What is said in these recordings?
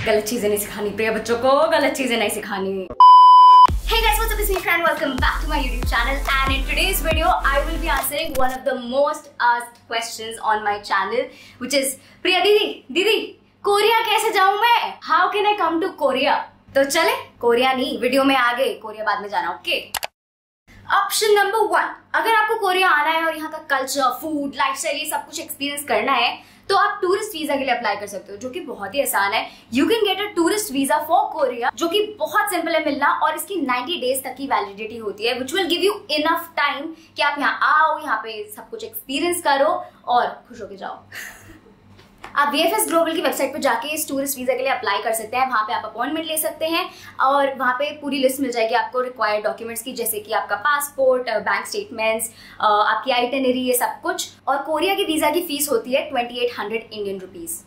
गलत चीजें नहीं सिखानी, प्रिय बच्चों को गलत चीजें नहीं सिखानी। Hey guys, what's up? It's me Fran. Welcome back to my YouTube channel. And in today's video, I will be answering one of the most asked questions on my channel, which is Priya दीदी Korea कैसे जाऊं मैं? How can I come to Korea? तो चले Korea नहीं, video में आगे Korea बाद में जाना, ओके? ऑप्शन नंबर 1, अगर आपको कोरिया आना है और यहाँ का कल्चर, फूड, लाइफस्टाइल ये सब कुछ एक्सपीरियंस करना है तो आप टूरिस्ट वीजा के लिए अप्लाई कर सकते हो, जो कि बहुत ही आसान है। You can get a tourist visa for Korea, जो कि बहुत सिंपल है मिलना, और इसकी 90 डेज तक की वैलिडिटी होती है, which will give you enough time कि आप यहाँ आओ, यहाँ पे सब कुछ एक्सपीरियंस करो और खुश होके जाओ। आप VFS ग्लोबल की वेबसाइट पर जाके इस टूरिस्ट वीजा के लिए अप्लाई कर सकते हैं। वहाँ पे आप अपॉइंटमेंट ले सकते हैं और वहाँ पे पूरी लिस्ट मिल जाएगी आपको रिक्वायर्ड डॉक्यूमेंट्स की, जैसे कि आपका पासपोर्ट, बैंक स्टेटमेंट्स, आपकी आइटिनरी, ये सब कुछ। और कोरिया की वीजा की फीस होती है 2800 इंडियन रुपीज।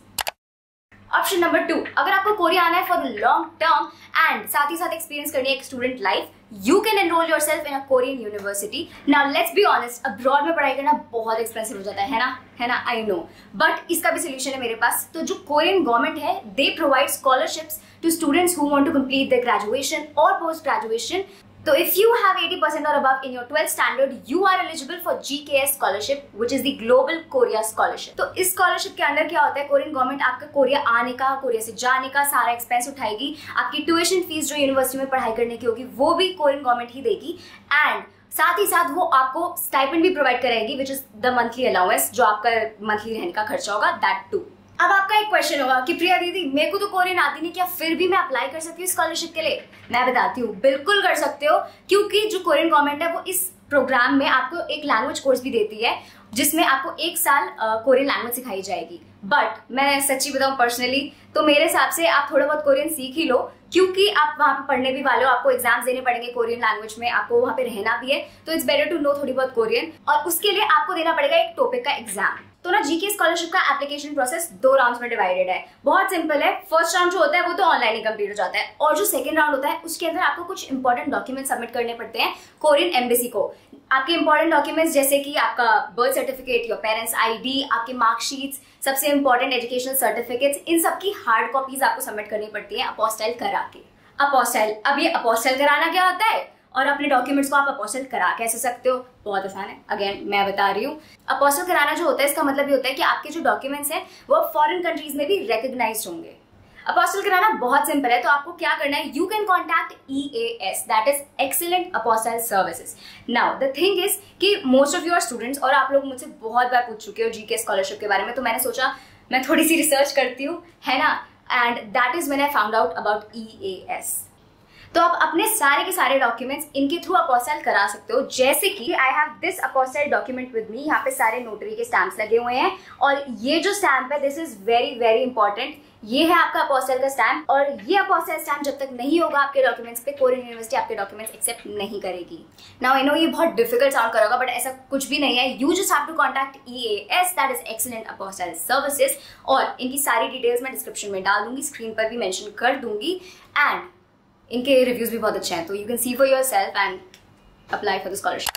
ऑप्शन नंबर 2, अगर आपको कोरिया आना है for the long term and साथ ही साथ एक्सपीरियंस करनी है एक student life, you can enroll yourself in a Korean university. Now let's be honest, abroad में पढ़ाई करना बहुत एक्सपेंसिव हो जाता है ना, आई नो, बट इसका भी सोल्यूशन है मेरे पास। तो जो कोरियन गवर्नमेंट है, they provide scholarships to students who want to complete the graduation और post graduation. So if you have 80% or above in your 12th standard, you are eligible for GKS scholarship, which is the Global Korea Scholarship. तो इस scholarship के अंदर क्या होता है, Korean government आपका Korea आने का, कोरिया से जाने का सारा एक्सपेंस उठाएगी। आपकी ट्यूशन फीस जो यूनिवर्सिटी में पढ़ाई करने की होगी वो भी कोरियन गवर्नमेंट ही देगी, एंड साथ ही साथ वो आपको स्टाइपेंड भी प्रोवाइड कराएगी, which is the monthly allowance, जो आपका मंथली रहने का खर्चा होगा, दैट टू। अब आपका एक क्वेश्चन होगा कि प्रिया दीदी मेरे को तो कोरियन आती नहीं, क्या फिर भी मैं अप्लाई कर सकती हूँ स्कॉलरशिप के लिए? मैं बताती हूँ, बिल्कुल कर सकते हो, क्योंकि जो कोरियन गवर्नमेंट है वो इस प्रोग्राम में आपको एक लैंग्वेज कोर्स भी देती है, जिसमें आपको 1 साल कोरियन लैंग्वेज सिखाई जाएगी। बट मैं सच्ची बताऊँ पर्सनली, तो मेरे हिसाब से आप थोड़ा बहुत कोरियन सीख ही लो, क्योंकि आप वहाँ पे पढ़ने भी वाले हो, आपको एग्जाम्स देने पड़ेंगे कोरियन लैंग्वेज में, आपको वहाँ पे रहना भी है, तो इट्स बेटर टू नो थोड़ी बहुत कोरियन, और उसके लिए आपको देना पड़ेगा एक टॉपिक का एग्जाम। तो ना जीके स्कॉलरशिप का एप्लीकेशन प्रोसेस 2 राउंड्स में डिवाइडेड है। बहुत सिंपल है। फर्स्ट राउंड जो होता है वो तो ऑनलाइन ही कंप्लीट हो जाता है, और जो सेकंड राउंड होता है उसके अंदर आपको कुछ इंपॉर्टेंट डॉक्यूमेंट सबमिट करने पड़ते हैं कोरियन एम्बेसी को। आपके इंपॉर्टेंट डॉक्यूमेंट्स जैसे कि आपका birth certificate, your parents ID, आपके मार्कशीट्स, सबसे इंपॉर्टेंट एजुकेशनल सर्टिफिकेट्स, इन सबकी हार्ड कॉपीज आपको सबमिट करनी पड़ती है अपोस्टाइल करा के। अपोस्टाइल, अब ये अपोस्टाइल कराना क्या होता है और अपने डॉक्यूमेंट्स को आप अपोस्टाइल करा कैसे सकते हो? बहुत आसान है, अगेन मैं बता रही हूँ। अपोस्टाइल कराना जो होता है, इसका मतलब ये होता है कि आपके जो डॉक्यूमेंट्स हैं वो फॉरेन कंट्रीज में भी रिकॉग्नाइज्ड होंगे। अपोस्टाइल कराना बहुत सिंपल है, तो आपको क्या करना है, you can contact EAS, that is excellent apostille services. Now the thing is कि मोस्ट ऑफ योर स्टूडेंट्स, और आप लोग मुझसे बहुत बार पूछ चुके हो जीके स्कॉलरशिप के बारे में, तो मैंने सोचा मैं थोड़ी सी रिसर्च करती हूँ, है ना, and that is when I found out about EAS। तो आप अपने सारे के सारे डॉक्यूमेंट्स इनके थ्रू अपोस्टाइल करा सकते हो, जैसे कि I have this apostille document with me. यहाँ पे सारे नोटरी के स्टैम्प्स लगे हुए हैं, और ये जो स्टैम्प है, this is very very important. ये है आपका अपोस्टाइल का स्टैम्प, और ये अपोस्टाइल स्टैम्प जब तक नहीं होगा आपके डॉक्यूमेंट्स पे, कोरियन यूनिवर्सिटी आपके डॉक्यूमेंट्स एक्सेप्ट नहीं करेगी। नाउ आई नो ये बहुत डिफिकल्ट साउंड करेगा, बट ऐसा कुछ भी नहीं है। You just have to contact EAS, that is excellent apostille services, और इनकी सारी डिटेल्स मैं डिस्क्रिप्शन में डाल दूंगी, स्क्रीन पर भी मेंशन कर दूंगी, एंड इनके रिव्यूज भी बहुत अच्छे हैं, तो you can see for yourself and apply for the scholarship.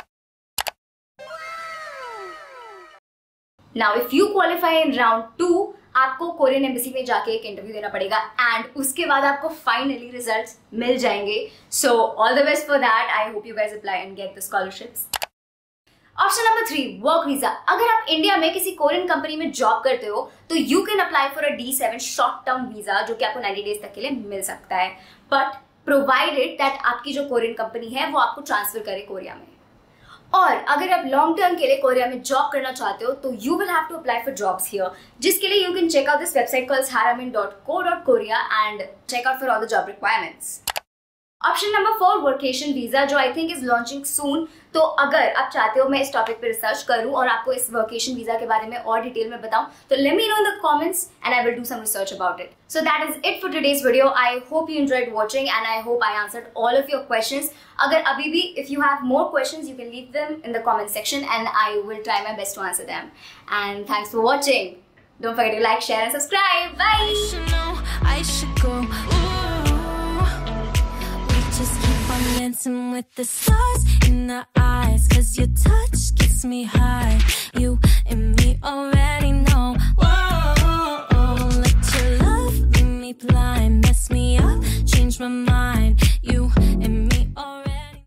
Now if you qualify in round 2, आपको कोरियन एम्बेसी में जाके एक इंटरव्यू देना पड़ेगा, एंड उसके बाद आपको फाइनली रिजल्ट्स मिल जाएंगे। So all the best for that. I hope you guys apply and get the scholarships. Option number 3, work visa. अगर आप इंडिया में किसी कोरियन कंपनी में जॉब करते हो तो you can apply for a D7 short term visa, जो कि आपको 90 डेज तक के लिए मिल सकता है, बट प्रोवाइडेड दैट आपकी जो कोरियन कंपनी है वो आपको ट्रांसफर करे कोरिया में। और अगर आप लॉन्ग टर्म के लिए कोरिया में जॉब करना चाहते हो तो you will have to apply for jobs here, जिसके लिए you can check out this website called haramin.co.korea and check out for all the job requirements. Option number 4, workation visa, जो I think is launching soon. तो अगर आप चाहते हो मैं इस टॉपिक पे रिसर्च करूं और आपको इस वर्केशन वीजा के बारे में और डिटेल में बताऊं, तो let me know in the comments and I will do some research about it. So that is it for today's video. I hope you enjoyed watching and I hope I answered all of your questions. अगर अभी भी if you have more questions you can leave them in the comment section and I will try my best to answer them. And thanks for watching. Don't forget to like, share and subscribe. Bye! I should know, I should go. We just keep on dancing with the stars in our eyes, 'cause your touch gets me high. You and me already know. Whoa, let your love leave me blind. me up, change my mind. You and me already.